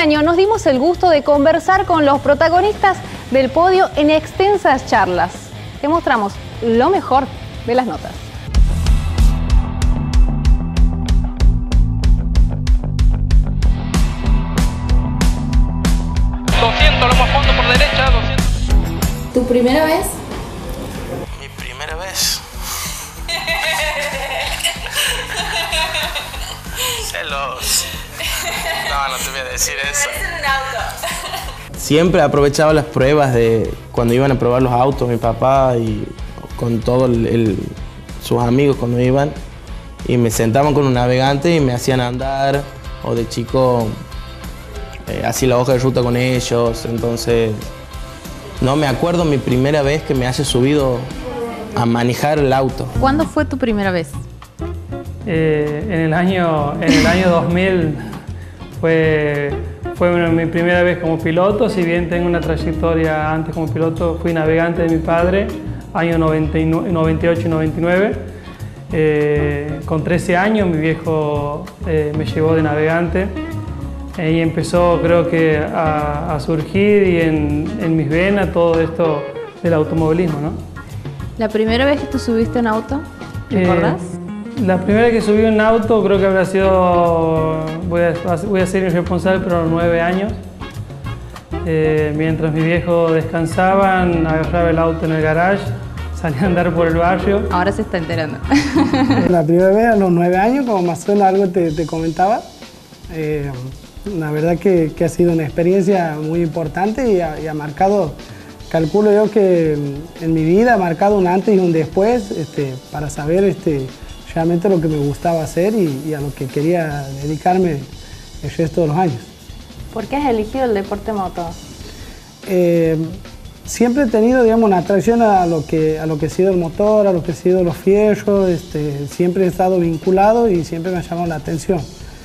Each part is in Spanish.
año nos dimos el gusto de conversar con los protagonistas del podio en extensas charlas. Te mostramos lo mejor de las notas. Lo más fondo por derecha, 200. ¿Tu primera vez? Mi primera vez. Celos. No te voy a decir eso. Siempre aprovechaba las pruebas de cuando iban a probar los autos, mi papá y con todos sus amigos cuando iban. Y me sentaban con un navegante y me hacían andar, o de chico hacía la hoja de ruta con ellos. Entonces no me acuerdo mi primera vez que me haya subido a manejar el auto. ¿Cuándo fue tu primera vez? En el año 2000 fue mi primera vez como piloto. Si bien tengo una trayectoria antes como piloto, fui navegante de mi padre, año 98 y 99. Con 13 años mi viejo me llevó de navegante. Y empezó, creo que, a surgir y en mis venas todo esto del automovilismo, ¿no? ¿La primera vez que tú subiste un auto? ¿Recordás? La primera vez que subí un auto creo que habrá sido, voy a ser irresponsable, pero a los 9 años. Mientras mis viejos descansaban, agarraba el auto en el garage, salía a andar por el barrio. Ahora se está enterando. La primera vez a los 9 años, como más o menos algo te comentaba. La verdad que ha sido una experiencia muy importante y ha marcado, calculo yo que en mi vida ha marcado un antes y un después para saber realmente lo que me gustaba hacer y a lo que quería dedicarme el resto de los años. ¿Por qué has elegido el deporte motor? Siempre he tenido, digamos, una atracción a lo que ha sido el motor, a lo que ha sido los fierros. Siempre he estado vinculado y siempre me ha llamado la atención.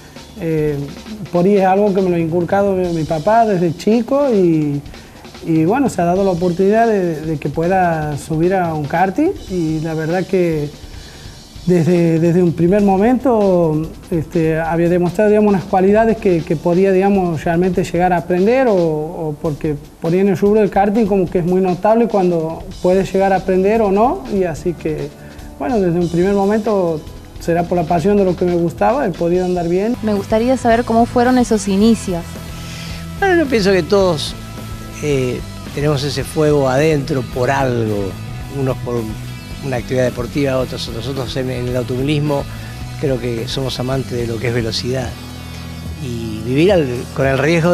Por ahí es algo que me lo ha inculcado mi papá desde chico y bueno, se ha dado la oportunidad de que pueda subir a un karting y la verdad que desde un primer momento había demostrado, digamos, unas cualidades que podía, digamos, realmente llegar a aprender o porque por ahí en el rubro del karting como que es muy notable cuando puedes llegar a aprender o no, y así que bueno, desde un primer momento será por la pasión de lo que me gustaba, he podido andar bien. Me gustaría saber cómo fueron esos inicios. Bueno, yo pienso que todos tenemos ese fuego adentro por algo, unos por una actividad deportiva, otros en el automovilismo creo que somos amantes de lo que es velocidad y vivir con el riesgo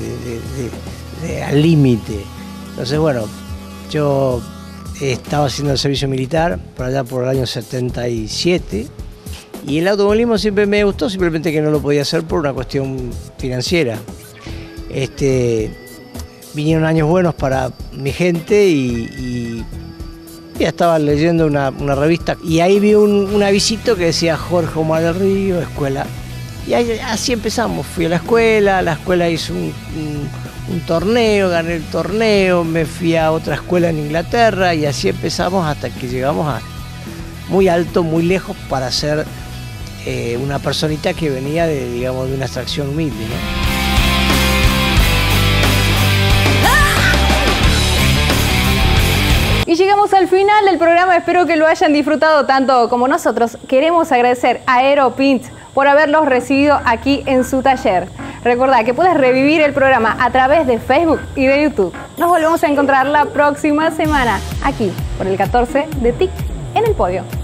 al límite. Entonces bueno, yo estaba haciendo el servicio militar por allá por el año 77 y el automovilismo siempre me gustó, simplemente que no lo podía hacer por una cuestión financiera. Vinieron años buenos para mi gente y ya estaba leyendo una revista y ahí vi un avisito que decía Jorge Omar del Río, escuela. Y así empezamos, fui a la escuela hizo un torneo, gané el torneo, me fui a otra escuela en Inglaterra y así empezamos hasta que llegamos a muy alto, muy lejos para ser una personita que venía de una extracción humilde, ¿no? Y llegamos al final del programa, espero que lo hayan disfrutado tanto como nosotros. Queremos agradecer a Aeropaint por haberlos recibido aquí en su taller. Recordá que puedes revivir el programa a través de Facebook y de YouTube. Nos volvemos a encontrar la próxima semana, aquí, por el 14 de TIC en el podio.